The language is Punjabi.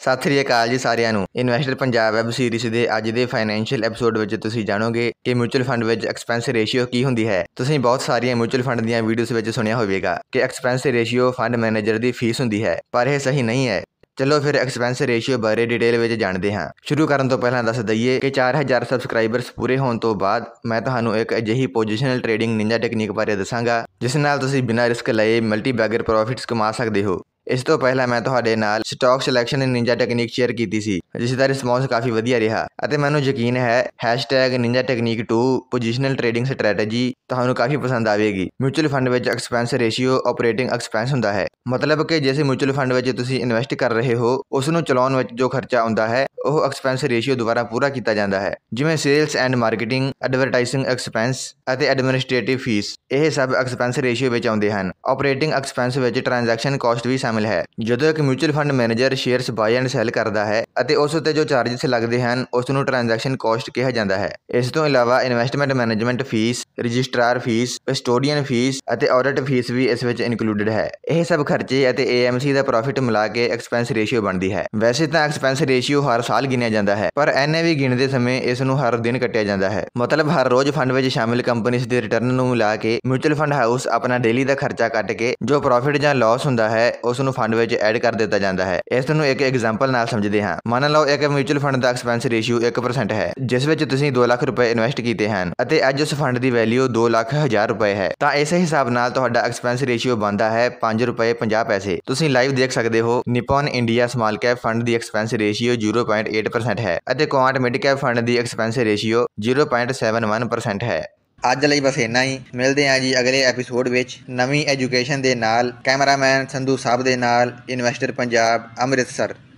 ਸਤਿ ਸ੍ਰੀ ਅਕਾਲ ਜੀ ਸਾਰਿਆਂ ਨੂੰ। ਇਨਵੈਸਟਰ ਪੰਜਾਬ ਵੈਬ ਸੀਰੀਜ਼ ਦੇ ਅੱਜ ਦੇ ਫਾਈਨੈਂਸ਼ੀਅਲ ਐਪੀਸੋਡ ਵਿੱਚ ਤੁਸੀਂ ਜਾਣੋਗੇ ਕਿ ਮਿਊਚੁਅਲ ਫੰਡ ਵਿੱਚ ਐਕਸਪੈਂਸ ਰੇਸ਼ੀਓ ਕੀ ਹੁੰਦੀ ਹੈ। ਤੁਸੀਂ ਬਹੁਤ ਸਾਰੀਆਂ ਮਿਊਚੁਅਲ ਫੰਡ ਦੀਆਂ ਵੀਡੀਓਜ਼ ਵਿੱਚ ਸੁਣਿਆ ਹੋਵੇਗਾ ਕਿ ਐਕਸਪੈਂਸ ਰੇਸ਼ੀਓ ਫੰਡ ਮੈਨੇਜਰ ਦੀ ਫੀਸ ਹੁੰਦੀ ਹੈ, ਪਰ ਇਹ ਸਹੀ ਨਹੀਂ ਹੈ। ਚਲੋ ਫਿਰ ਐਕਸਪੈਂਸ ਰੇਸ਼ੀਓ ਬਾਰੇ ਡਿਟੇਲ ਵਿੱਚ ਜਾਣਦੇ ਹਾਂ। ਸ਼ੁਰੂ ਕਰਨ ਤੋਂ ਪਹਿਲਾਂ ਦੱਸ ਦਈਏ ਕਿ 4000 ਸਬਸਕ੍ਰਾਈਬਰਸ ਪੂਰੇ ਹੋਣ ਤੋਂ ਬਾਅਦ ਮੈਂ ਤੁਹਾਨੂੰ ਇੱਕ ਅਜਿਹੀ ਪੋਜੀਸ਼ਨਲ ਟ੍ਰੇਡਿੰਗ ਨਿੰਜਾ ਟੈਕਨੀਕ ਬਾਰੇ ਦੱਸਾਂਗਾ ਜਿਸ ਨਾਲ ਤੁਸੀਂ ਬਿਨਾਂ ਰਿਸਕ ਲਏ ਮਲਟੀ ਬੈਗਰ ਪ੍ਰੋਫਿਟਸ ਕਮਾ ਸਕਦੇ ਹੋ। ਇਸ ਤੋਂ ਪਹਿਲਾਂ ਮੈਂ ਤੁਹਾਡੇ ਨਾਲ stock selection ninja technique share ਕੀਤੀ ਸੀ, ਜਿਸ ਦਾ ਰਿਸਪੌਂਸ ਕਾਫੀ ਵਧੀਆ ਰਿਹਾ ਅਤੇ ਮੈਨੂੰ ਯਕੀਨ ਹੈ ninja technique 2 positional trading strategy ਤੁਹਾਨੂੰ ਕਾਫੀ ਪਸੰਦ ਆਵੇਗੀ। ਮਿਊਚੁਅਲ ਫੰਡ ਵਿੱਚ ਐਕਸਪੈਂਸ ਰੇਸ਼ੀਓ ਆਪਰੇਟਿੰਗ ਐਕਸਪੈਂਸ ਹੁੰਦਾ ਹੈ, ਮਤਲਬ ਕਿ ਜਿਸ ਮਿਊਚੁਅਲ ਫੰਡ ਵਿੱਚ ਤੁਸੀਂ ਇਨਵੈਸਟ ਕਰ ਰਹੇ ਹੋ ਉਸ ਨੂੰ ਚਲਾਉਣ ਵਿੱਚ ਜੋ ਖਰਚਾ ਆਉਂਦਾ ਹੈ ਉਹ ਐਕਸਪੈਂਸ ਰੇਸ਼ੀਓ ਦੁਆਰਾ ਪੂਰਾ ਕੀਤਾ ਜਾਂਦਾ ਹੈ, ਜਿਵੇਂ sales and marketing, advertising expense ਅਤੇ ਐਡਮਿਨਿਸਟ੍ਰੇਟਿਵ ਫੀਸ। ਇਹ ਸਭ ਐਕਸਪੈਂਸ ਰੇਸ਼ੀਓ ਵਿੱਚ ਆਉਂਦੇ ਹਨ। ਆਪਰੇਟਿੰਗ ਐਕਸਪੈਂਸ ਵਿੱਚ ਟ੍ਰਾਂਜੈਕਸ਼ਨ ਕਾਸਟ ਵੀ ਸ਼ਾਮਿਲ ਹੈ। ਜਦੋਂ ਇੱਕ mutual fund manager shares buy and sell ਕਰਦਾ ਹੈ ਅਤੇ ਉਸ ਉੱਤੇ ਜੋ ਚਾਰਜਸ ਲੱਗਦੇ ਹਨ ਉਸ ਨੂੰ ਟ੍ਰਾਂਜੈਕਸ਼ਨ ਕਾਸਟ ਕਿਹਾ ਜਾਂਦਾ ਹੈ। ਇਸ ਤੋਂ ਇਲਾਵਾ investment management fee, registrar fee, custodian fee ਅਤੇ ਆਡਿਟ ਫੀਸ ਵੀ ਇਸ ਵਿੱਚ ਇਨਕਲੂਡਡ ਹੈ। ਇਹ ਸਭ ਖਰਚੇ ਅਤੇ AMC ਦਾ ਪ੍ਰੋਫਿਟ ਮਿਲਾ ਕੇ ਐਕਸਪੈਂਸ ਰੇਸ਼ੀਓ ਬਣਦੀ ਹੈ। ਵੈਸੇ ਤਾਂ ਐਕਸਪੈਂਸ ਰੇਸ਼ੀਓ ਹਰ ਸਾਲ ਗਿਣਿਆ ਜਾਂਦਾ ਹੈ, ਪਰ NAV ਗਿਣਦੇ ਸਮੇਂ ਇਸ ਨੂੰ ਹਰ ਦਿਨ ਕੱਟਿਆ ਜਾਂਦਾ ਹੈ। ਮਤਲਬ ਹਰ ਰੋਜ਼ ਫੰਡ ਵਿੱਚ ਸ਼ਾਮਿਲ ਕੰਪਨੀਆਂ ਦੇ ਰਿਟਰਨ ਨੂੰ ਮਿਲਾ ਕੇ ਮਿਊਚੁਅਲ ਫੰਡ ਹਾਊਸ ਆਪਣਾ ਡੇਲੀ ਦਾ ਖਰਚਾ ਕੱਟ ਕੇ ਜੋ ਪ੍ਰੋਫਿਟ ਜਾਂ ਲਾਸ ਹੁੰਦਾ ਹੈ ਉਸ ਨੂੰ ਫੰਡ ਵਿੱਚ ਐਡ ਕਰ ਦਿੱਤਾ ਜਾਂਦਾ ਹੈ। ਇਸ ਨੂੰ ਇੱਕ ਐਗਜ਼ਾਮਪਲ ਨਾਲ ਸਮਝਦੇ ਹਾਂ। ਮੰਨ ਲਓ ਇੱਕ ਮਿਊਚੁਅਲ ਫੰਡ ਦਾ ਐਕਸਪੈਂਸ ਰੇਸ਼ੀਓ 1% ਹੈ, ਜਿਸ ਵਿੱਚ ਤੁਸੀਂ 2 ਲੱਖ ਰੁਪਏ ਇਨਵੈਸਟ ਕੀਤੇ ਹਨ ਅਤੇ ਅੱਜ ਉਸ ਫੰਡ ਦੀ ਵੈਲਿਊ 2,00,000 ਰੁਪਏ ਹੈ, ਤਾਂ ਇਸੇ ਹਿਸਾਬ ਨਾਲ ਤੁਹਾਡਾ ਐਕਸਪੈਂਸ ਰੇਸ਼ੀਓ ਬਣਦਾ ਹੈ 5 ਰੁਪਏ 50 ਪੈਸੇ। ਤੁਸੀਂ ਲਾਈਵ ਦੇਖ ਸਕਦੇ ਹੋ Nippon India small cap fund ਦੀ ਐਕਸਪੈਂਸ ਰੇਸ਼ੀਓ 0.8% ਹੈ ਅਤੇ ਕੁਆਂਟ ਮਿਡ ਕੈਪ ਫੰਡ ਦੀ ਐਕਸਪੈਂਸ ਰੇਸ਼ੀਓ 0.71% ਹੈ। ਅੱਜ ਲਈ ਬਸ ਇੰਨਾ ਹੀ। ਮਿਲਦੇ ਹਾਂ ਜੀ ਅਗਲੇ ਐਪੀਸੋਡ ਵਿੱਚ ਨਵੀਂ ਐਜੂਕੇਸ਼ਨ ਦੇ ਨਾਲ। ਕੈਮਰਾਮੈਨ ਸੰਧੂ ਸਾਹਿਬ ਦੇ ਨਾਲ, ਇਨਵੈਸਟਰ ਪੰਜਾਬ, ਅੰਮ੍ਰਿਤਸਰ।